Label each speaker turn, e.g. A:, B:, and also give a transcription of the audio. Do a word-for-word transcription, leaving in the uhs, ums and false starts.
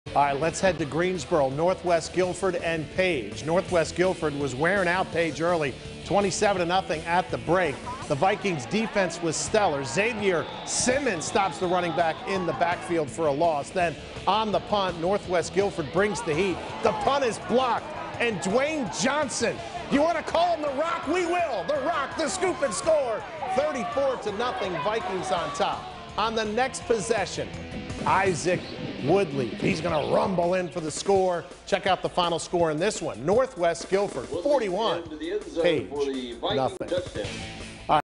A: All right, let's head to Greensboro. Northwest Guilford and Page. Northwest Guilford was wearing out Page early, twenty-seven to nothing at the break. The Vikings defense was stellar. Xavier Simmons stops the running back in the backfield for a loss. Then on the punt, Northwest Guilford brings the heat. The punt is blocked, and Dwayne Johnson, you want to call him the Rock? We will. The Rock, the scoop and score. thirty-four to nothing, Vikings on top. On the next possession, Isaac Woodley. He's going to rumble in for the score. Check out the final score in this one. Northwest Guilford, forty-one. Page, nothing.